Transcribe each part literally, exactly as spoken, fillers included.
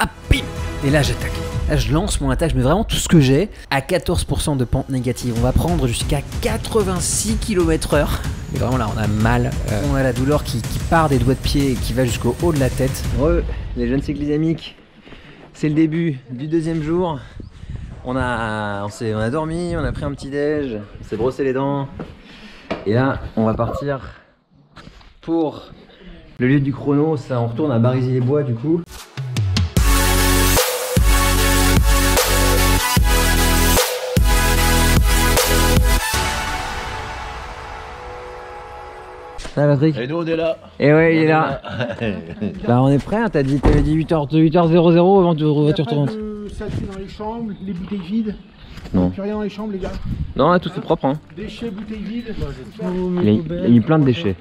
hop, bim. Et là j'attaque. Là je lance mon attaque, je mets vraiment tout ce que j'ai à quatorze pour cent de pente négative. On va prendre jusqu'à quatre-vingt-six kilomètres heure. Et vraiment là on a mal, euh, on a la douleur qui, qui part des doigts de pied et qui va jusqu'au haut de la tête. Re, les jeunes cyclisamiques, c'est le début du deuxième jour. On a, on, on a dormi, on a pris un petit déj, on s'est brossé les dents. Et là on va partir pour le lieu du chrono. Ça, on retourne à Barézy-les-Bois du coup. Ça va Patrick? Et nous on est là. Et ouais, il est là. Bah on est prêt, hein, t'as dit, t'avais dit huit heures zéro avant de voiture tournante. Ça tue dans les chambres, les bouteilles vides. Non. Plus rien dans les chambres les gars. Non là tout est propre hein. Déchets, bouteilles vides. Il a, il a mis plein de déchets.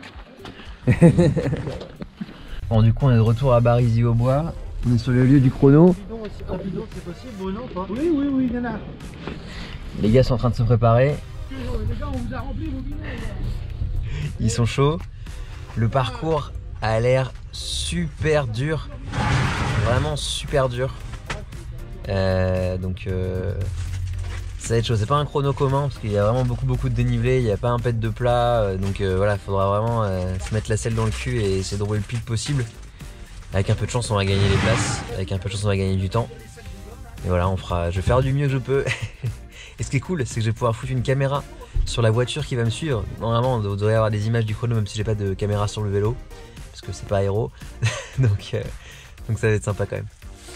Bon du coup on est de retour à Barézy-aux-Bois. On est sur le lieu du chrono. C'est possible, Bruno, pas? Oui, oui, oui, il y en a. Les gars sont en train de se préparer. Les gars, on vous a rempli vos bidons. Ils sont chauds. Le parcours a l'air super dur. Vraiment super dur. Euh, donc euh, ça va être chaud. C'est pas un chrono commun parce qu'il y a vraiment beaucoup beaucoup de dénivelé. Il n'y a pas un pet de plat. Euh, donc euh, voilà, il faudra vraiment euh, se mettre la selle dans le cul et essayer de rouler le plus vite possible. Avec un peu de chance on va gagner les places. Avec un peu de chance on va gagner du temps. Et voilà, on fera. Je vais faire du mieux que je peux. Et ce qui est cool, c'est que je vais pouvoir foutre une caméra sur la voiture qui va me suivre. Normalement, on devrait avoir des images du chrono, même si j'ai pas de caméra sur le vélo, parce que c'est pas aéro. donc, euh, donc ça va être sympa quand même.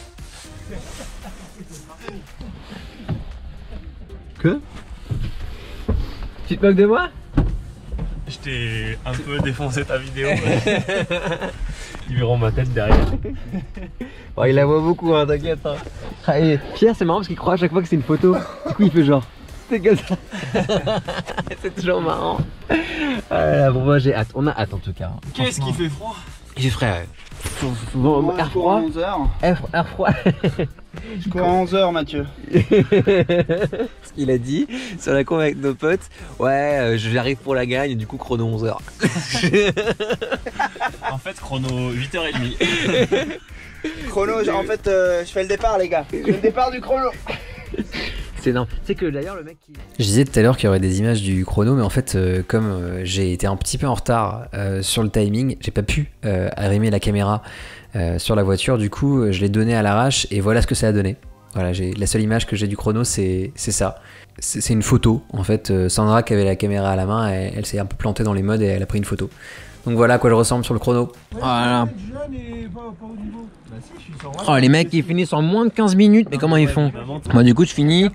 Que? Tu te moques de moi? Je t'ai un peu défoncé ta vidéo. Il verra ma tête derrière. Oh, il la voit beaucoup, hein, t'inquiète. Hein. Ah, et Pierre, c'est marrant parce qu'il croit à chaque fois que c'est une photo. Du coup, il fait genre. C'est comme ça. C'est toujours marrant. Ah là, bon, moi j'ai hâte. On a hâte en tout cas. Hein. Qu'est-ce qui fait froid? J'ai frais. Bon, air froid. onze heures. Air, air froid. Je cours à onze heures, Mathieu. Ce qu'il a dit sur la con avec nos potes. Ouais, euh, j'arrive pour la gagne, du coup, chrono onze heures. En fait, chrono huit heures trente. Chrono, en fait, euh, je fais le départ, les gars. Je fais le départ du chrono. C'est énorme. C'est que d'ailleurs le mec qui... Je disais tout à l'heure qu'il y aurait des images du chrono, mais en fait euh, comme euh, j'ai été un petit peu en retard euh, sur le timing, j'ai pas pu euh, arrimer la caméra euh, sur la voiture, du coup euh, je l'ai donné à l'arrache et voilà ce que ça a donné. Voilà, la seule image que j'ai du chrono c'est ça. C'est une photo en fait. euh, Sandra qui avait la caméra à la main, elle, elle s'est un peu plantée dans les modes et elle a pris une photo. Donc voilà à quoi je ressemble sur le chrono. Voilà. Oh les mecs ils finissent en moins de quinze minutes, mais comment ils font? Moi du coup je finis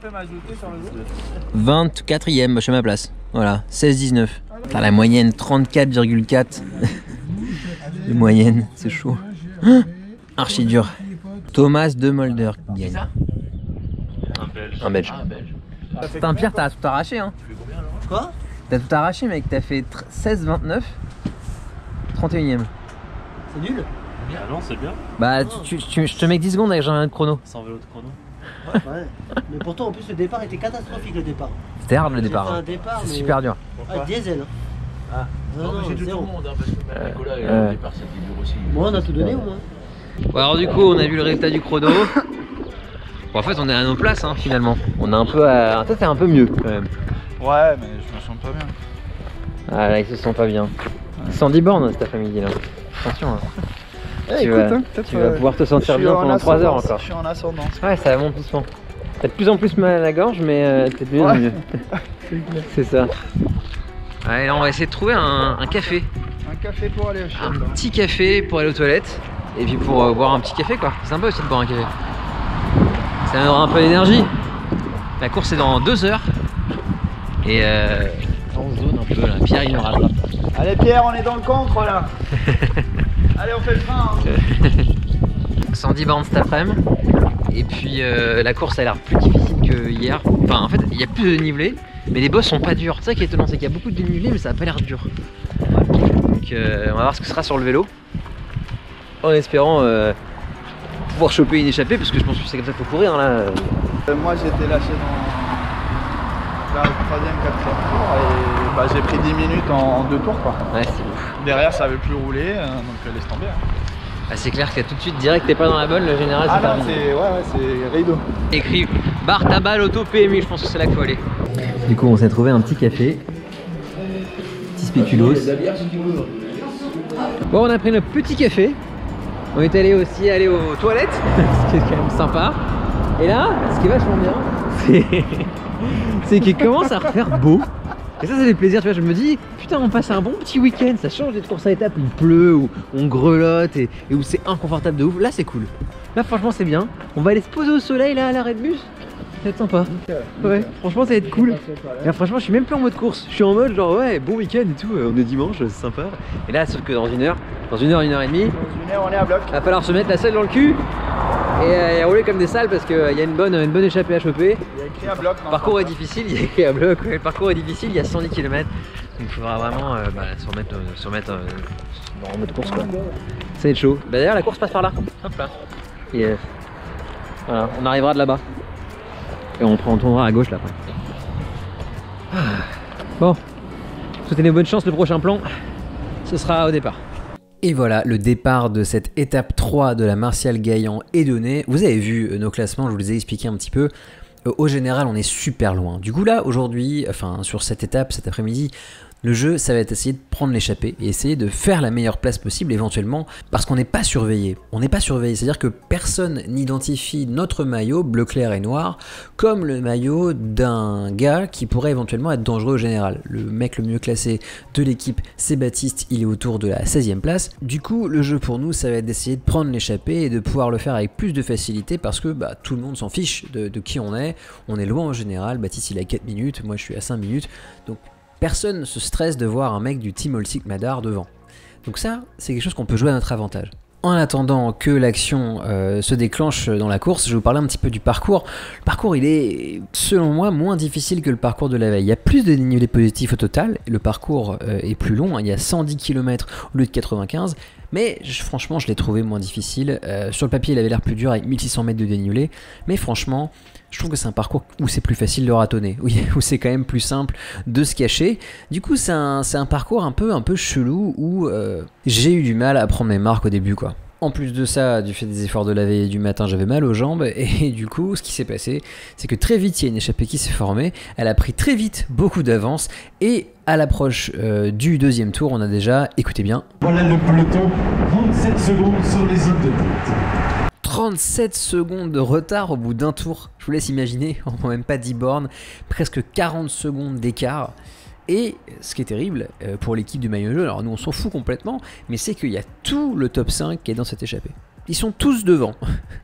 vingt-quatrième, je fais ma place. Voilà, seize dix-neuf. La moyenne trente-quatre virgule quatre. De moyenne, c'est chaud. Archi dur. Thomas de Mulder qui gagne. Un belge. Un belge. Putain Pierre t'as tout arraché hein. Quoi? T'as tout arraché mec, t'as fait seize vingt-neuf. trente et unième. C'est nul? Ah non, c'est bien. Bah tu, tu, tu, je te mets dix secondes avec un chrono. Sans vélo de chrono. Ouais. Mais pourtant, en plus, le départ était catastrophique, le départ. C'était hard le départ. C'était Hein. un départ, C'est mais... super dur. Ah, diesel. Ah. Non, non, j'ai tout le zéro. monde, hein, parce que même Nicolas, il euh, a départ, c'était dur aussi. Moi, on a tout donné au moins. Bon alors du coup on a vu le résultat du chrono. Bon en fait on est à nos places hein, finalement. On est un peu à... Ça c'est un peu mieux quand même. Ouais, mais je me sens pas bien. Ah là ils se sentent pas bien. cent dix bornes cet après-midi là. Attention hein. Eh, tu écoute, vas, hein, tu vas pouvoir te sentir bien pendant trois heures encore. Je suis en ascendance. Ouais ça monte doucement. T'as de plus en plus mal à la gorge mais euh, t'es de mieux en mieux. C'est ça. Allez là on va essayer de trouver un, un café. Un café pour aller à chier. Un petit café pour aller aux toilettes. Et puis pour euh, boire un petit café quoi. C'est sympa aussi de boire un café. Ça me donnera un peu d'énergie. La course est dans deux heures. Et euh, en zone un peu là. Pierre il me rattrape. Allez Pierre, on est dans le cancre là. Allez, on fait le frein. Hein. cent dix bornes cet après-midi. Et puis euh, la course a l'air plus difficile que hier. Enfin en fait il y a plus de dénivelé. Mais les bosses sont pas durs. C'est ça qui est étonnant, c'est qu'il y a beaucoup de dénivelé mais ça a pas l'air dur. Donc euh, on va voir ce que ce sera sur le vélo. En espérant euh, pouvoir choper une échappée parce que je pense que c'est comme ça qu'il faut courir hein, là. Euh, moi j'étais lâché dans la troisième, quatrième tour et bah, j'ai pris dix minutes en, en deux tours quoi. Ouais c'est ouf. Derrière ça avait plus roulé, euh, donc laisse tomber. Hein. Ah, c'est clair que tout de suite, direct, t'es pas dans la bonne, le général, c'est Ah pas non, bon. c'est ouais, ouais, c'est rideau. Écrit bar tabac auto P M U, je pense que c'est là qu'il faut aller. Du coup, on s'est trouvé un petit café. Petit spéculoos. Bon, on a pris notre petit café. On est allé aussi aller aux toilettes, ce qui est quand même sympa. Et là, ce qui est vachement bien, c'est c'est qu'il commence à refaire beau. Et ça, ça fait plaisir, tu vois, je me dis, putain, on passe un bon petit week-end, ça change d'être course à étapes où il pleut, où on grelotte et, et où c'est inconfortable de ouf. Là, c'est cool. Là, franchement, c'est bien. On va aller se poser au soleil, là, à l'arrêt de bus. Ça va être sympa. Ouais, franchement, ça va être cool. Et là, franchement, je suis même plus en mode course. Je suis en mode, genre, ouais, bon week-end et tout, on est dimanche, c'est sympa. Et là, sauf que dans une heure, dans une heure, une heure et demie, Dans une heure, on est à bloc. il va falloir se mettre la selle dans le cul et, euh, et rouler comme des salles parce qu'il euh, y a une bonne, une bonne échappée à choper. Il y a écrit à bloc. Le parcours est difficile, il y a écrit à bloc, ouais, le parcours est difficile, il y a cent dix kilomètres. Donc il faudra vraiment euh, bah, se remettre, euh, se remettre euh, en mode course quoi. Ça va être chaud. Bah, d'ailleurs la course passe par là. Hop là. Yes. Voilà, on arrivera de là-bas. Et on, on tournera à gauche là après. Ah. Bon, souhaitez une bonne chance, le prochain plan, ce sera au départ. Et voilà, le départ de cette étape trois de la Martial Gaillan est donné. Vous avez vu nos classements, je vous les ai expliqués un petit peu. Euh, au général, on est super loin. Du coup là, aujourd'hui, enfin sur cette étape, cet après-midi, le jeu, ça va être essayer de prendre l'échappée et essayer de faire la meilleure place possible éventuellement parce qu'on n'est pas surveillé. On n'est pas surveillé, c'est-à-dire que personne n'identifie notre maillot bleu clair et noir comme le maillot d'un gars qui pourrait éventuellement être dangereux au général. Le mec le mieux classé de l'équipe, c'est Baptiste, il est autour de la seizième place. Du coup, le jeu pour nous, ça va être d'essayer de prendre l'échappée et de pouvoir le faire avec plus de facilité parce que bah, tout le monde s'en fiche de, de qui on est. On est loin au général, Baptiste il a quatre minutes, moi je suis à cinq minutes, donc personne ne se stresse de voir un mec du team Olsic Madar devant. Donc ça, c'est quelque chose qu'on peut jouer à notre avantage. En attendant que l'action euh, se déclenche dans la course, je vais vous parler un petit peu du parcours. Le parcours, il est, selon moi, moins difficile que le parcours de la veille. Il y a plus de dénivelé positif au total. Le parcours euh, est plus long, hein. Il y a cent dix kilomètres au lieu de quatre-vingt-quinze. Mais je, franchement, je l'ai trouvé moins difficile. Euh, sur le papier, il avait l'air plus dur avec mille six cents mètres de dénivelé. Mais franchement, je trouve que c'est un parcours où c'est plus facile de ratonner. Oui, où c'est quand même plus simple de se cacher. Du coup, c'est un, c'est un parcours un peu, un peu chelou où euh, j'ai eu du mal à prendre mes marques au début, quoi. En plus de ça, du fait des efforts de la veille et du matin, j'avais mal aux jambes et du coup, ce qui s'est passé, c'est que très vite, il y a une échappée qui s'est formée, elle a pris très vite beaucoup d'avance et à l'approche euh, du deuxième tour, on a déjà, écoutez bien, voilà le peloton, trente-sept secondes sur les zones de tête. trente-sept secondes de retard au bout d'un tour, je vous laisse imaginer, en même pas dix bornes, presque quarante secondes d'écart. Et ce qui est terrible euh, pour l'équipe du maillot jaune, alors nous on s'en fout complètement, mais c'est qu'il y a tout le top cinq qui est dans cette échappée. Ils sont tous devant,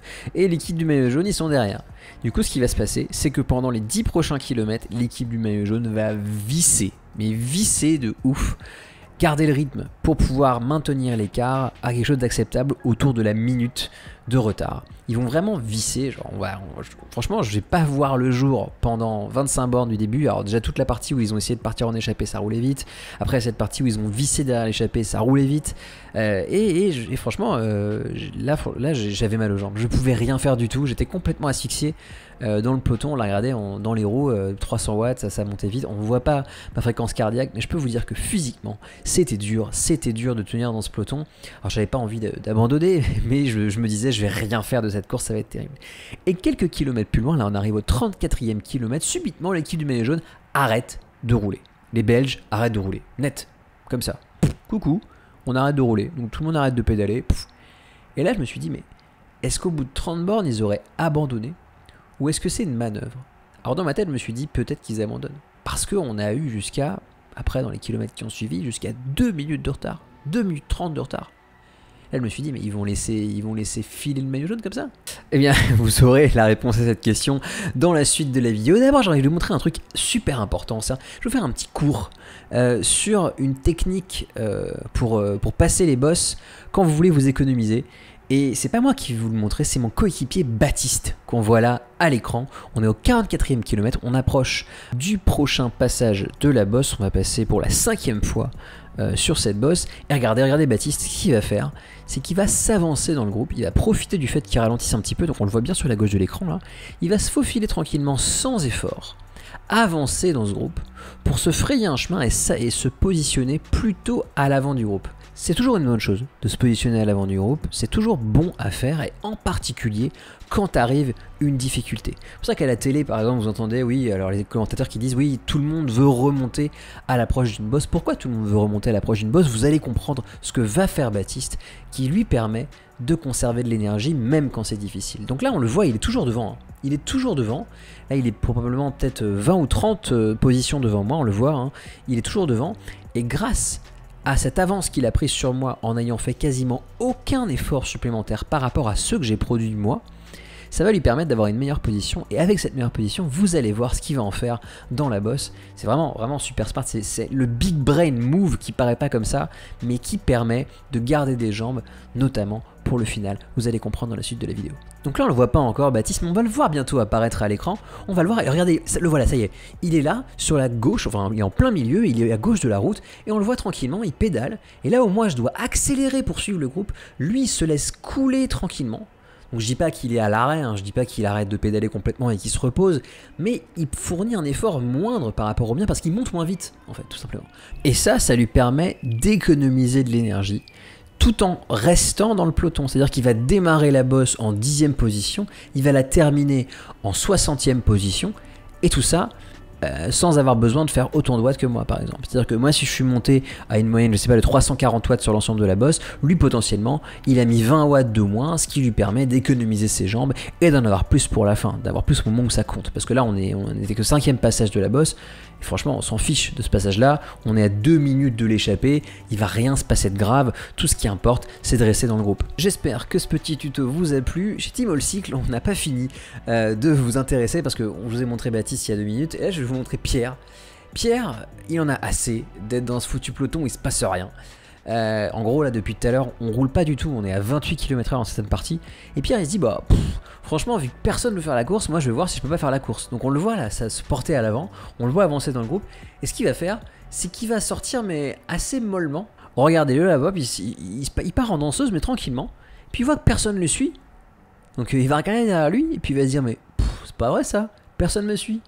et l'équipe du maillot jaune, ils sont derrière. Du coup, ce qui va se passer, c'est que pendant les dix prochains kilomètres, l'équipe du maillot jaune va visser, mais visser de ouf, garder le rythme pour pouvoir maintenir l'écart à quelque chose d'acceptable autour de la minute de retard. Ils vont vraiment visser, genre on va, on, franchement je vais pas voir le jour pendant vingt-cinq bornes du début. Alors déjà toute la partie où ils ont essayé de partir en échappée, ça roulait vite. Après cette partie où ils ont vissé derrière l'échappée, ça roulait vite. Euh, et, et, et franchement euh, là, là j'avais mal aux jambes, je pouvais rien faire du tout, j'étais complètement asphyxié. Euh, dans le peloton, on l'a regardé on, dans les roues, euh, trois cents watts, ça, ça montait vite. On ne voit pas ma fréquence cardiaque, mais je peux vous dire que physiquement, c'était dur, c'était dur de tenir dans ce peloton. Alors j'avais pas envie d'abandonner, mais je, je me disais, je vais rien faire de cette course, ça va être terrible. Et quelques kilomètres plus loin, là on arrive au trente-quatrième kilomètre, subitement l'équipe du maillot jaune arrête de rouler. Les Belges arrêtent de rouler, net, comme ça. Pff, coucou, on arrête de rouler, donc tout le monde arrête de pédaler. Pff. Et là je me suis dit, mais est-ce qu'au bout de trente bornes, ils auraient abandonné ? Ou est-ce que c'est une manœuvre? Alors dans ma tête, je me suis dit peut-être qu'ils abandonnent. Parce qu'on a eu jusqu'à, après dans les kilomètres qui ont suivi, jusqu'à deux minutes de retard. deux minutes trente de retard. Là, je me suis dit, mais ils vont laisser, ils vont laisser filer le maillot jaune comme ça? Eh bien, vous saurez la réponse à cette question dans la suite de la vidéo. D'abord, j'ai envie de vous montrer un truc super important. Ça. Je vais vous faire un petit cours euh, sur une technique euh, pour, euh, pour passer les bosses quand vous voulez vous économiser. Et c'est pas moi qui vais vous le montrer, c'est mon coéquipier Baptiste qu'on voit là à l'écran. On est au quarante-quatrième kilomètre, on approche du prochain passage de la bosse. On va passer pour la cinquième fois euh, sur cette bosse. Et regardez, regardez Baptiste, ce qu'il va faire, c'est qu'il va s'avancer dans le groupe. Il va profiter du fait qu'il ralentisse un petit peu, donc on le voit bien sur la gauche de l'écran là. Il va se faufiler tranquillement sans effort, avancer dans ce groupe pour se frayer un chemin et, ça, et se positionner plutôt à l'avant du groupe. C'est toujours une bonne chose de se positionner à l'avant du groupe, c'est toujours bon à faire et en particulier quand arrive une difficulté. C'est pour ça qu'à la télé par exemple vous entendez, oui, alors les commentateurs qui disent oui, tout le monde veut remonter à l'approche d'une bosse. Pourquoi tout le monde veut remonter à l'approche d'une bosse? Vous allez comprendre ce que va faire Baptiste qui lui permet de conserver de l'énergie même quand c'est difficile. Donc là on le voit, il est toujours devant, hein. Il est toujours devant, là il est probablement peut-être vingt ou trente euh, positions devant moi, on le voit, hein. Il est toujours devant et grâce à cette avance qu'il a prise sur moi en n'ayant fait quasiment aucun effort supplémentaire par rapport à ceux que j'ai produits moi, ça va lui permettre d'avoir une meilleure position et avec cette meilleure position, vous allez voir ce qu'il va en faire dans la bosse. C'est vraiment, vraiment super smart, c'est le big brain move qui paraît pas comme ça, mais qui permet de garder des jambes, notamment pour le final. Vous allez comprendre dans la suite de la vidéo. Donc là on le voit pas encore Baptiste, mais on va le voir bientôt apparaître à l'écran. On va le voir et regardez, le voilà, ça y est. Il est là, sur la gauche, enfin il est en plein milieu, il est à gauche de la route et on le voit tranquillement, il pédale. Et là où moi je dois accélérer pour suivre le groupe, lui il se laisse couler tranquillement. Donc je dis pas qu'il est à l'arrêt, hein, je dis pas qu'il arrête de pédaler complètement et qu'il se repose, mais il fournit un effort moindre par rapport au mien parce qu'il monte moins vite en fait, tout simplement. Et ça, ça lui permet d'économiser de l'énergie tout en restant dans le peloton. C'est-à-dire qu'il va démarrer la bosse en dixième position, il va la terminer en soixantième position, et tout ça euh, sans avoir besoin de faire autant de watts que moi par exemple. C'est-à-dire que moi si je suis monté à une moyenne, je sais pas, de trois cent quarante watts sur l'ensemble de la bosse, lui potentiellement il a mis vingt watts de moins, ce qui lui permet d'économiser ses jambes et d'en avoir plus pour la fin, d'avoir plus au moment où ça compte. Parce que là on est on n'était que cinquième passage de la bosse, et franchement on s'en fiche de ce passage là, on est à deux minutes de l'échappée, il va rien se passer de grave, tout ce qui importe c'est de rester dans le groupe. J'espère que ce petit tuto vous a plu. Chez Team All Cycle on n'a pas fini euh, de vous intéresser parce que je vous ai montré Baptiste il y a deux minutes et là je vais vous montrer Pierre. Pierre, il en a assez d'être dans ce foutu peloton où il se passe rien. Euh, en gros là depuis tout à l'heure on roule pas du tout, on est à vingt-huit kilomètres heure dans certaines parties et Pierre il se dit bah pff, franchement vu que personne ne veut faire la course, moi je vais voir si je peux pas faire la course. Donc on le voit là, ça se porter à l'avant, on le voit avancer dans le groupe et ce qu'il va faire c'est qu'il va sortir mais assez mollement. Regardez-le là-bas, il, il, il, il part en danseuse mais tranquillement, puis il voit que personne le suit, donc il va regarder derrière lui et puis il va se dire mais c'est pas vrai ça, personne me suit.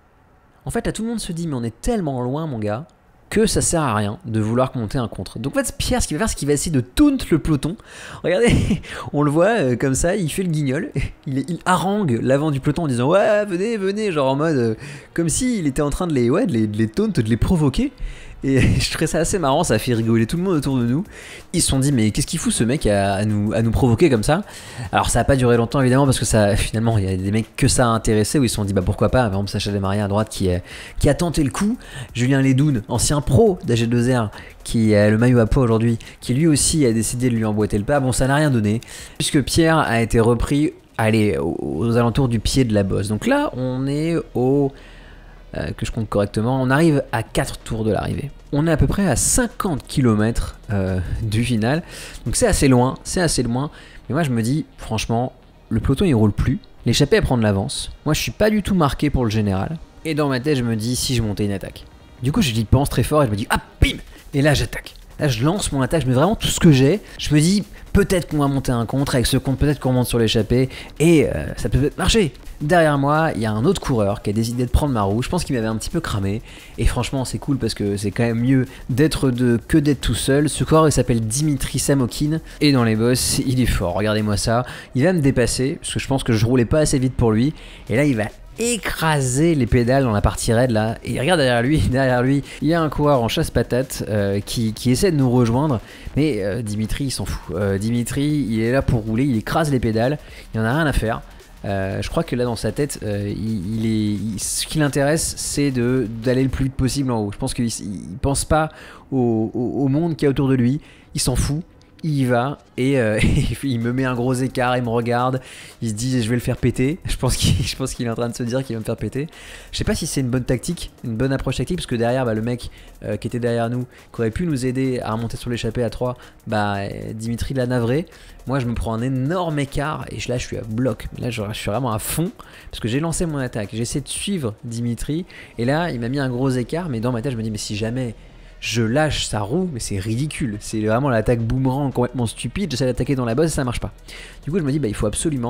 En fait là tout le monde se dit mais on est tellement loin mon gars que ça sert à rien de vouloir monter un contre. Donc en fait Pierre ce qu'il va faire c'est qu'il va essayer de taunt le peloton. Regardez, on le voit euh, comme ça, il fait le guignol, il, il harangue l'avant du peloton en disant ouais venez venez, genre en mode euh, comme s'il était en train de les, ouais, de les, de les taunt, de les provoquer. Et je trouvais ça assez marrant, ça a fait rigoler tout le monde autour de nous. Ils se sont dit mais qu'est-ce qu'il fout ce mec à, à, nous, à nous provoquer comme ça. Alors ça n'a pas duré longtemps évidemment parce que ça finalement il y a des mecs que ça a intéressé où ils se sont dit bah pourquoi pas. Par exemple Sacha Desmaria à droite qui, euh, qui a tenté le coup, Julien Ledoun, ancien pro d'A G deux R qui a le maillot à poids aujourd'hui, qui lui aussi a décidé de lui emboîter le pas. Bon ça n'a rien donné puisque Pierre a été repris allez, aux, aux alentours du pied de la bosse. Donc là on est au... Euh, que je compte correctement, on arrive à quatre tours de l'arrivée. On est à peu près à cinquante kilomètres euh, du final, donc c'est assez loin, c'est assez loin, mais moi je me dis, franchement, le peloton il roule plus, l'échappée elle prend de l'avance, moi je suis pas du tout marqué pour le général, et dans ma tête je me dis, si je montais une attaque. Du coup je dis pense très fort et je me dis, ah bim, et là j'attaque. Là je lance mon attaque, je mets vraiment tout ce que j'ai, je me dis, peut-être qu'on va monter un contre, avec ce contre peut-être qu'on monte sur l'échappée, et euh, ça peut peut-être marcher. Derrière moi, il y a un autre coureur qui a décidé de prendre ma roue. Je pense qu'il m'avait un petit peu cramé. Et franchement, c'est cool parce que c'est quand même mieux d'être deux que d'être tout seul. Ce coureur, il s'appelle Dimitri Samokin. Et dans les bosses, il est fort. Regardez-moi ça. Il va me dépasser parce que je pense que je roulais pas assez vite pour lui. Et là, il va écraser les pédales dans la partie raide là. Et regarde derrière lui, derrière lui, il y a un coureur en chasse-patate euh, qui, qui essaie de nous rejoindre. Mais euh, Dimitri, il s'en fout. Euh, Dimitri, il est là pour rouler. Il écrase les pédales. Il en a rien à faire. Euh, je crois que là dans sa tête euh, il, il est, il, ce qui l'intéresse c'est de d'aller le plus vite possible en haut. Je pense qu'il il pense pas au, au, au monde qui est autour de lui, il s'en fout, il y va et euh, il me met un gros écart, il me regarde, il se dit je vais le faire péter. Je pense qu'il je pense qu'il est en train de se dire qu'il va me faire péter. Je sais pas si c'est une bonne tactique, une bonne approche tactique, parce que derrière bah, le mec euh, qui était derrière nous, qui aurait pu nous aider à remonter sur l'échappée à trois, bah Dimitri l'a navré. Moi je me prends un énorme écart et là je suis à bloc. Là je, je suis vraiment à fond parce que j'ai lancé mon attaque, j'ai essayé de suivre Dimitri et là il m'a mis un gros écart, mais dans ma tête je me dis mais si jamais je lâche sa roue, mais c'est ridicule, c'est vraiment l'attaque boomerang complètement stupide, j'essaie d'attaquer dans la bosse et ça marche pas. Du coup je me dis bah il faut absolument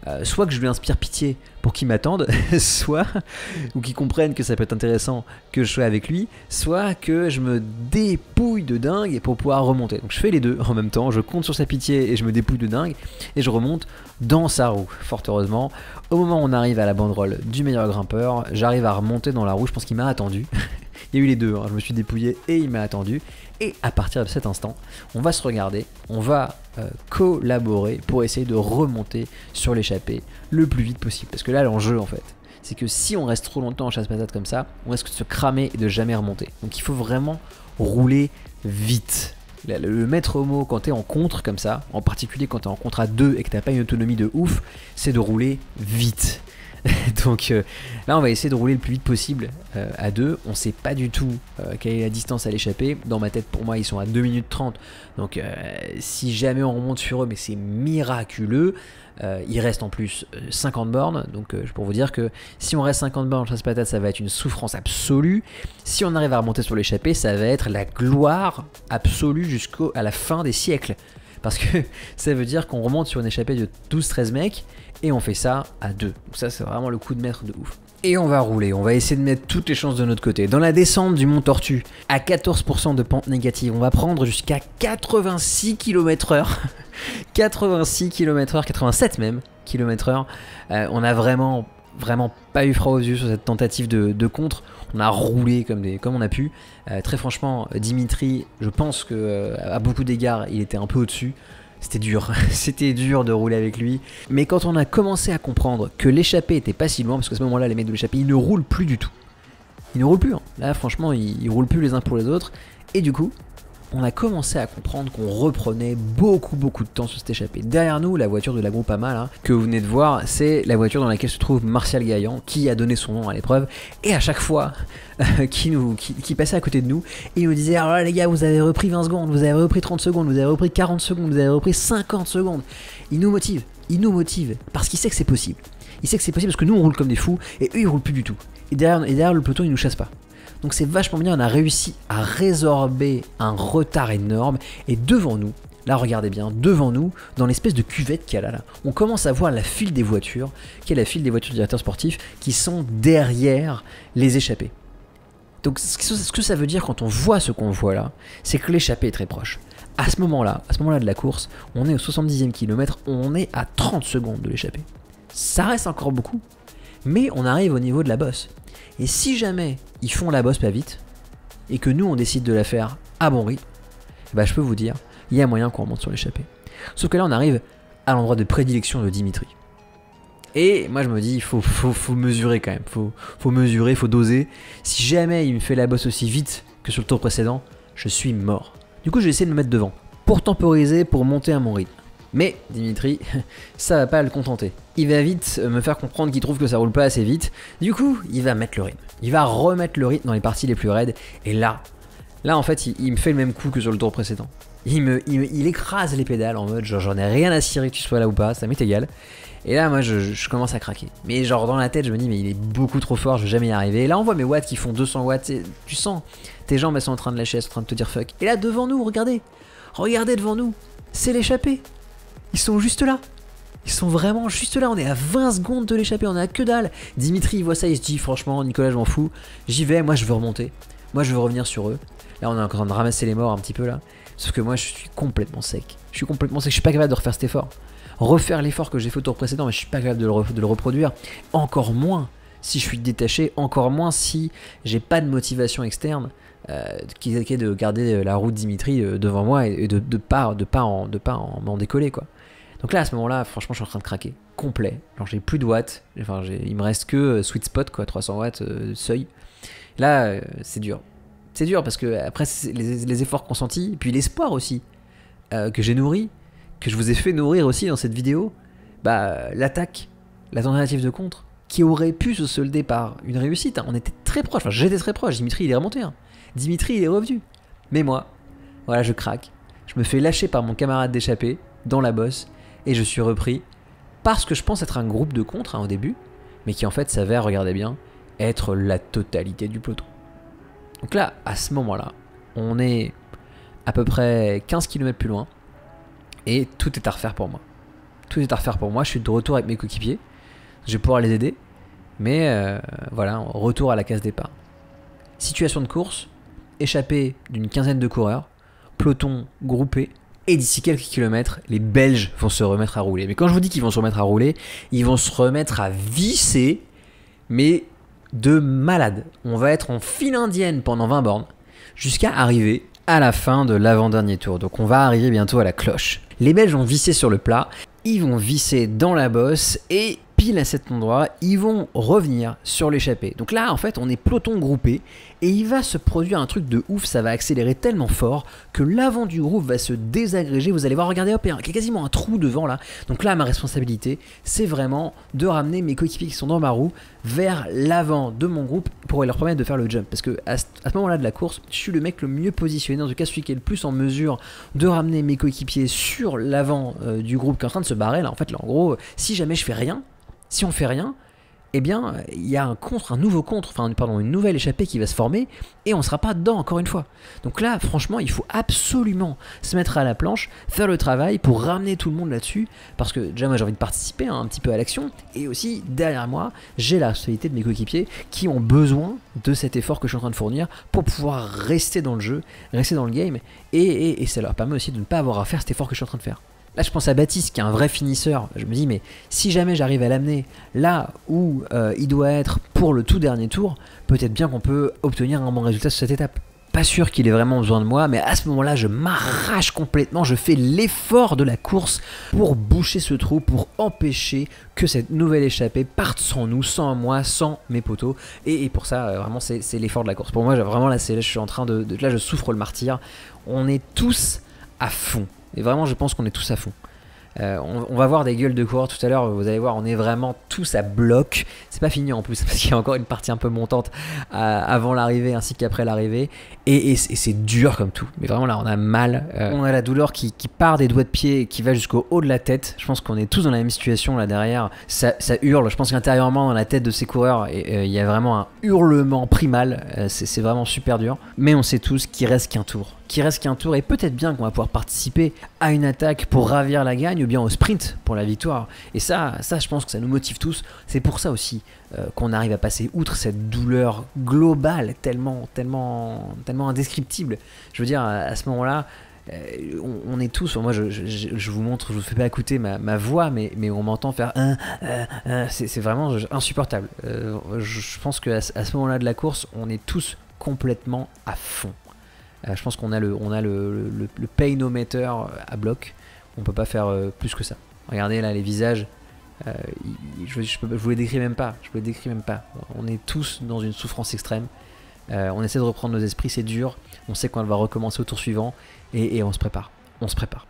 euh, soit que je lui inspire pitié pour qu'il m'attende, soit, ou qu'il comprenne que ça peut être intéressant que je sois avec lui, soit que je me dépouille de dingue pour pouvoir remonter. Donc je fais les deux en même temps, je compte sur sa pitié et je me dépouille de dingue, et je remonte dans sa roue. Fort heureusement, au moment où on arrive à la banderole du meilleur grimpeur, j'arrive à remonter dans la roue, je pense qu'il m'a attendu. Il y a eu les deux, hein. Je me suis dépouillé et il m'a attendu. Et à partir de cet instant, on va se regarder, on va euh, collaborer pour essayer de remonter sur l'échappée le plus vite possible. Parce que là, l'enjeu en fait, c'est que si on reste trop longtemps en chasse-patate comme ça, on risque de se cramer et de jamais remonter. Donc il faut vraiment rouler vite. Le, le maître mot quand t'es en contre comme ça, en particulier quand t'es en contre à deux et que t'as pas une autonomie de ouf, c'est de rouler vite. Donc euh, là on va essayer de rouler le plus vite possible euh, à deux. On sait pas du tout euh, quelle est la distance à l'échappée. Dans ma tête, pour moi, ils sont à deux minutes trente. Donc euh, si jamais on remonte sur eux, mais c'est miraculeux. Euh, il reste en plus euh, cinquante bornes. Donc euh, pour vous dire que si on reste cinquante bornes en chasse-patate, ça va être une souffrance absolue. Si on arrive à remonter sur l'échappée, ça va être la gloire absolue jusqu'à la fin des siècles. Parce que ça veut dire qu'on remonte sur une échappée de douze treize mecs et on fait ça à deux. Donc ça, c'est vraiment le coup de maître de ouf. Et on va rouler, on va essayer de mettre toutes les chances de notre côté. Dans la descente du Mont Tortue, à quatorze pour cent de pente négative, on va prendre jusqu'à quatre-vingt-six kilomètres heure. quatre-vingt-six kilomètres heure, quatre-vingt-sept même kilomètres heure. Euh, on a vraiment, vraiment pas eu froid aux yeux sur cette tentative de, de contre. On a roulé comme, des, comme on a pu. Euh, très franchement, Dimitri, je pense que euh, à beaucoup d'égards, il était un peu au-dessus. C'était dur, c'était dur de rouler avec lui. Mais quand on a commencé à comprendre que l'échappée était pas si loin, parce qu'à ce moment-là, les mecs de l'échappée, ils ne roulent plus du tout. Ils ne roulent plus. Hein. Là, franchement, ils, ils roulent plus les uns pour les autres. Et du coup, on a commencé à comprendre qu'on reprenait beaucoup beaucoup de temps sur cette échappée. Derrière nous, la voiture de la Groupama là, que vous venez de voir, c'est la voiture dans laquelle se trouve Martial Gaillan, qui a donné son nom à l'épreuve. Et à chaque fois euh, qui, nous, qui, qui passait à côté de nous, il nous disait: alors là les gars, vous avez repris vingt secondes, vous avez repris trente secondes, vous avez repris quarante secondes, vous avez repris cinquante secondes. Il nous motive, il nous motive, parce qu'il sait que c'est possible. Il sait que c'est possible parce que nous on roule comme des fous, et eux ils roulent plus du tout. Et derrière, et derrière le peloton, ils nous chassent pas. Donc c'est vachement bien, on a réussi à résorber un retard énorme. Et devant nous, là regardez bien, devant nous, dans l'espèce de cuvette qu'il y a là, là, on commence à voir la file des voitures, qui est la file des voitures de directeurs sportifs, qui sont derrière les échappées. Donc ce que ça veut dire quand on voit ce qu'on voit là, c'est que l'échappée est très proche. À ce moment-là, à ce moment-là de la course, on est au soixante-dixième kilomètre, on est à trente secondes de l'échappée. Ça reste encore beaucoup, mais on arrive au niveau de la bosse. Et si jamais ils font la bosse pas vite, et que nous on décide de la faire à bon rythme, bah je peux vous dire, il y a moyen qu'on remonte sur l'échappée. Sauf que là on arrive à l'endroit de prédilection de Dimitri. Et moi je me dis, il faut, faut, faut mesurer quand même, faut, faut mesurer, faut doser. Si jamais il me fait la bosse aussi vite que sur le tour précédent, je suis mort. Du coup je vais essayer de me mettre devant, pour temporiser, pour monter à mon rythme. Mais Dimitri, ça va pas le contenter. Il va vite me faire comprendre qu'il trouve que ça roule pas assez vite. Du coup, il va mettre le rythme. Il va remettre le rythme dans les parties les plus raides. Et là, là en fait, il, il me fait le même coup que sur le tour précédent. Il, me, il, me, il écrase les pédales en mode genre j'en ai rien à cirer que tu sois là ou pas, ça m'est égal. Et là, moi, je, je commence à craquer. Mais genre dans la tête, je me dis mais il est beaucoup trop fort, je vais jamais y arriver. Et là, on voit mes watts qui font deux cents watts. Tu sens, tes jambes elles sont en train de lâcher, elles sont en train de te dire fuck. Et là, devant nous, regardez, regardez devant nous, c'est l'échappée. Ils sont juste là. Ils sont vraiment juste là. On est à vingt secondes de l'échappée. On est à que dalle. Dimitri, il voit ça. Il se dit franchement, Nicolas, je m'en fous. J'y vais. Moi, je veux remonter. Moi, je veux revenir sur eux. Là, on est encore en train de ramasser les morts un petit peu là. Sauf que moi, je suis complètement sec. Je suis complètement sec. Je suis pas capable de refaire cet effort. Refaire l'effort que j'ai fait au tour précédent, mais je suis pas capable de le, re de le reproduire. Encore moins si je suis détaché. Encore moins si j'ai pas de motivation externe. Euh, qui est de garder la route de Dimitri euh, devant moi et de, de pas de pas en de pas en m'en décoller quoi. Donc là à ce moment-là, franchement, je suis en train de craquer complet. Genre j'ai plus de watts, enfin il me reste que euh, sweet spot quoi, trois cents watts euh, seuil. Là euh, c'est dur, c'est dur parce que après les, les efforts consentis, puis l'espoir aussi euh, que j'ai nourri, que je vous ai fait nourrir aussi dans cette vidéo, bah l'attaque, la tentative de contre, qui aurait pu se solder par une réussite. Hein. On était très proche, enfin j'étais très proche. Dimitri il est remonté. Hein. Dimitri il est revenu. Mais moi, voilà, je craque. Je me fais lâcher par mon camarade d'échappée dans la bosse et je suis repris parce que je pense être un groupe de contre hein, au début, mais qui en fait s'avère, regardez bien, être la totalité du peloton. Donc là, à ce moment-là, on est à peu près quinze kilomètres plus loin et tout est à refaire pour moi. tout est à refaire pour moi. Je suis de retour avec mes coéquipiers. Je vais pouvoir les aider. Mais euh, voilà, retour à la case départ. Situation de course, échappée d'une quinzaine de coureurs, peloton groupé. Et d'ici quelques kilomètres, les Belges vont se remettre à rouler. Mais quand je vous dis qu'ils vont se remettre à rouler, ils vont se remettre à visser, mais de malade. On va être en file indienne pendant vingt bornes, jusqu'à arriver à la fin de l'avant-dernier tour. Donc on va arriver bientôt à la cloche. Les Belges vont visser sur le plat, ils vont visser dans la bosse, et pile à cet endroit, ils vont revenir sur l'échappée. Donc là, en fait, on est peloton groupé, et il va se produire un truc de ouf, ça va accélérer tellement fort que l'avant du groupe va se désagréger. Vous allez voir, regardez, hop, il y a quasiment un trou devant là. Donc là, ma responsabilité, c'est vraiment de ramener mes coéquipiers qui sont dans ma roue vers l'avant de mon groupe pour leur permettre de faire le jump. Parce que à ce, à ce moment-là de la course, je suis le mec le mieux positionné, en tout cas celui qui est le plus en mesure de ramener mes coéquipiers sur l'avant euh, du groupe qui est en train de se barrer. Là, en fait, là, en gros, si jamais je fais rien, si on fait rien, eh bien, il y a un contre, un nouveau contre, enfin, pardon, une nouvelle échappée qui va se former et on ne sera pas dedans encore une fois. Donc là, franchement, il faut absolument se mettre à la planche, faire le travail pour ramener tout le monde là-dessus, parce que déjà, moi, j'ai envie de participer hein, un petit peu à l'action, et aussi, derrière moi, j'ai la responsabilité de mes coéquipiers qui ont besoin de cet effort que je suis en train de fournir pour pouvoir rester dans le jeu, rester dans le game, et, et, et ça leur permet aussi de ne pas avoir à faire cet effort que je suis en train de faire. Là, je pense à Baptiste, qui est un vrai finisseur. Je me dis, mais si jamais j'arrive à l'amener là où euh, il doit être pour le tout dernier tour, peut-être bien qu'on peut obtenir un bon résultat sur cette étape. Pas sûr qu'il ait vraiment besoin de moi, mais à ce moment-là, je m'arrache complètement. Je fais l'effort de la course pour boucher ce trou, pour empêcher que cette nouvelle échappée parte sans nous, sans moi, sans mes poteaux. Et, et pour ça, euh, vraiment, c'est l'effort de la course. Pour moi, vraiment, là, là, je suis en train de, de... Là, je souffre le martyre. On est tous à fond. Et vraiment, je pense qu'on est tous à fond. Euh, on, on va voir des gueules de coureurs tout à l'heure. Vous allez voir, on est vraiment tous à bloc. C'est pas fini en plus, parce qu'il y a encore une partie un peu montante euh, avant l'arrivée ainsi qu'après l'arrivée. Et, et, et c'est dur comme tout. Mais vraiment, là, on a mal. Euh, on a la douleur qui, qui part des doigts de pied et qui va jusqu'au haut de la tête. Je pense qu'on est tous dans la même situation là derrière. Ça, ça hurle. Je pense qu'intérieurement, dans la tête de ces coureurs, il euh, y a vraiment un hurlement primal. Euh, c'est vraiment super dur. Mais on sait tous qu'il reste qu'un tour. Qu'il reste qu'un tour, et peut-être bien qu'on va pouvoir participer à une attaque pour ravir la gagne ou bien au sprint pour la victoire. Et ça, ça je pense que ça nous motive tous. C'est pour ça aussi euh, qu'on arrive à passer outre cette douleur globale tellement, tellement, tellement indescriptible. Je veux dire, à, à ce moment-là, euh, on, on est tous, moi je, je, je vous montre, je vous fais pas écouter ma, ma voix, mais, mais on m'entend faire un, un, un, c'est vraiment insupportable. Euh, je, je pense qu'à à ce moment-là de la course, on est tous complètement à fond. Euh, je pense qu'on a le, on a le, le, le painometer à bloc. On peut pas faire euh, plus que ça. Regardez là les visages. Euh, je, je, peux, je vous les décris même pas. Je vous les décris même pas. On est tous dans une souffrance extrême. Euh, on essaie de reprendre nos esprits, c'est dur. On sait qu'on va recommencer au tour suivant et, et on se prépare. On se prépare.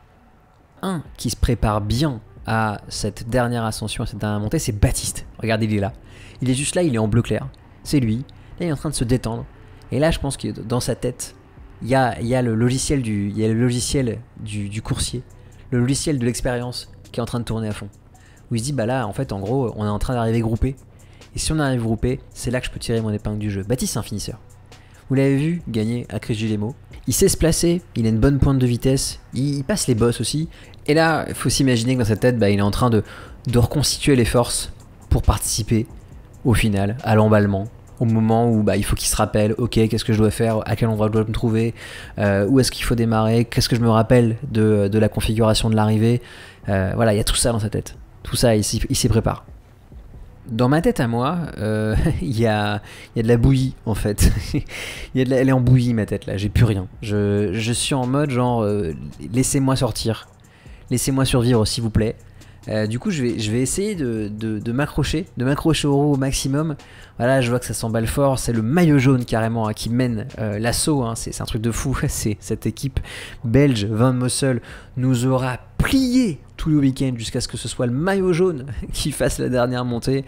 Un qui se prépare bien à cette dernière ascension, à cette dernière montée, c'est Baptiste. Regardez, il est là. Il est juste là, il est en bleu clair. C'est lui. Là, il est en train de se détendre. Et là, je pense que dans sa tête, il y a, il y a le logiciel du, il y a le logiciel du, du coursier, le logiciel de l'expérience qui est en train de tourner à fond. Où il se dit, bah là, en fait, en gros, on est en train d'arriver groupé. Et si on arrive groupé, c'est là que je peux tirer mon épingle du jeu. Baptiste, c'est un finisseur. Vous l'avez vu gagner à Cruz-Gilemo. Il sait se placer, il a une bonne pointe de vitesse, il, il passe les bosses aussi. Et là, il faut s'imaginer que dans sa tête, bah, il est en train de, de reconstituer les forces pour participer au final, à l'emballement. Au moment où bah, il faut qu'il se rappelle, ok, qu'est-ce que je dois faire, à quel endroit je dois me trouver, euh, où est-ce qu'il faut démarrer, qu'est-ce que je me rappelle de, de la configuration de l'arrivée. Euh, voilà, il y a tout ça dans sa tête. Tout ça, il s'y prépare. Dans ma tête à moi, euh, il y, a, il y a de la bouillie en fait. il y a de la, elle est en bouillie ma tête là, j'ai plus rien. Je, je suis en mode genre, euh, laissez-moi sortir. Laissez-moi survivre s'il vous plaît. Euh, du coup je vais, je vais essayer de, de, de m'accrocher, de m'accrocher au roue au maximum. Voilà, je vois que ça s'emballe fort, c'est le maillot jaune carrément hein, qui mène euh, l'assaut, hein. C'est un truc de fou, c'est cette équipe belge, Van Mossel, nous aura plié tout le week-end jusqu'à ce que ce soit le maillot jaune qui fasse la dernière montée.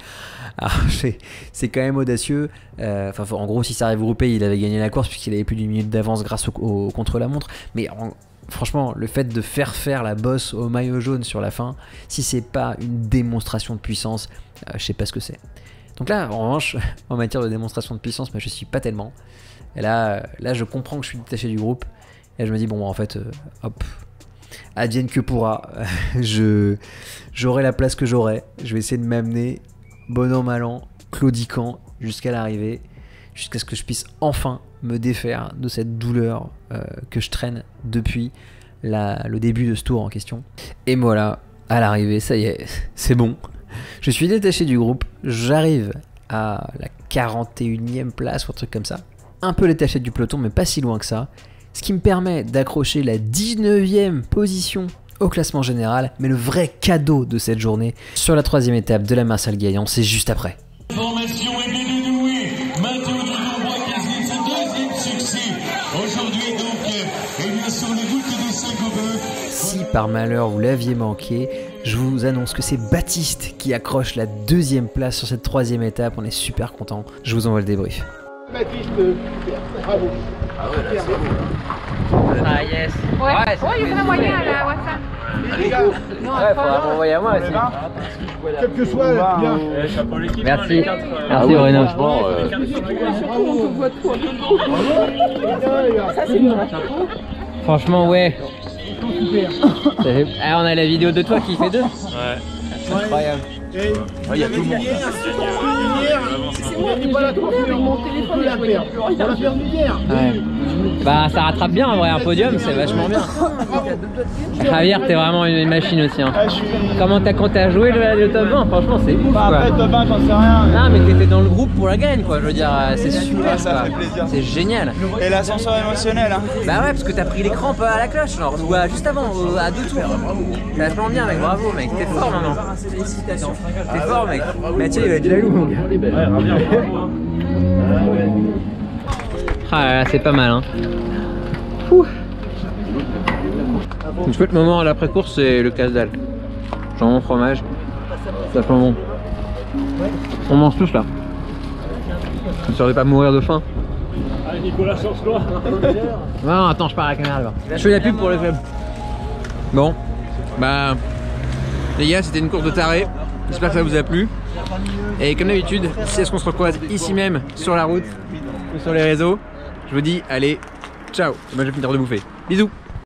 C'est quand même audacieux, euh, enfin, en gros si ça arrive groupé il avait gagné la course puisqu'il avait plus d'une minute d'avance grâce au, au contre-la-montre, mais en, franchement, le fait de faire faire la bosse au maillot jaune sur la fin, si c'est pas une démonstration de puissance, euh, je sais pas ce que c'est. Donc là, en revanche, en matière de démonstration de puissance, moi, je suis pas tellement. Et là, là, je comprends que je suis détaché du groupe. Et là, je me dis, bon, en fait, euh, hop. advienne que pourra. Je j'aurai la place que j'aurai. Je vais essayer de m'amener bon an mal an, claudiquant jusqu'à l'arrivée, jusqu'à ce que je puisse enfin me défaire de cette douleur euh, que je traîne depuis la, le début de ce tour en question. Et voilà, à l'arrivée, ça y est, c'est bon. Je suis détaché du groupe, j'arrive à la quarante et unième place ou un truc comme ça. Un peu détaché du peloton, mais pas si loin que ça. Ce qui me permet d'accrocher la dix-neuvième position au classement général. Mais le vrai cadeau de cette journée, sur la troisième étape de la Marseille-Gaillan, c'est juste après. Formation est bien dénouée. Mathieu Dubois qui vient de son deuxième succès. Aujourd'hui donc, et bien sur les routes des Saint-Gobain. Si par malheur vous l'aviez manqué, je vous annonce que c'est Baptiste qui accroche la deuxième place sur cette troisième étape. On est super content. Je vous envoie le débrief. Baptiste, bravo. Ah ouais, là, c'est beau. Ah yes. Ouais, ouais, ouais il y a moyen là, WhatsApp. Les gars, Ouais, faudra m'envoyer à moi aussi. quel que soit le bien. Eh, chapeau l'équipe. Merci. hein, les quatre, euh, Merci Bruno. franchement, euh, Franchement, ouais. Ah, on a la vidéo de toi qui fait deux. Ouais. Incroyable. Il y a tout le monde. On n'est pas là trois fois, mon téléphone la perdre. On l'a perdu hier. Ouais. Bah, ça rattrape bien en vrai, un podium, c'est vachement bien. Javier, t'es vraiment une machine aussi. Hein. Ah, je suis... Comment t'as quand t'as joué le, le top vingt, franchement, c'est ouf. Bah, Quoi. après, top vingt, j'en sais rien. Non, mais t'étais dans le groupe pour la gagne, quoi. Je veux dire, c'est super. Ouais, ça quoi. fait plaisir. C'est génial. Et l'ascenseur émotionnel, hein. Bah ouais, parce que t'as pris les crampes à la cloche, genre, ou à, juste avant, au- à deux tours. C'est vachement bien, mec, bravo, mec, t'es fort, maman. Félicitations. T'es fort, mec. Mathieu, il va être jaloux, mon gars. Ouais, bien, bravo, hein. Ah là là, c'est pas mal, hein. Ouh. Le chouette moment à l'après-course, c'est le casse-dalle. Jambon fromage, ça sent bon. On mange tous là. Histoire de pas mourir de faim. Allez, Nicolas, change-toi. Non, attends, je pars à la caméra là-bas. Je fais la pub pour le club. Bon, bah, les gars, c'était une course de taré. J'espère que ça vous a plu. Et comme d'habitude, si est-ce qu'on se recroise ici même, sur la route ou sur les réseaux, je vous dis, allez, ciao. Moi, je vais finir de bouffer. Bisous.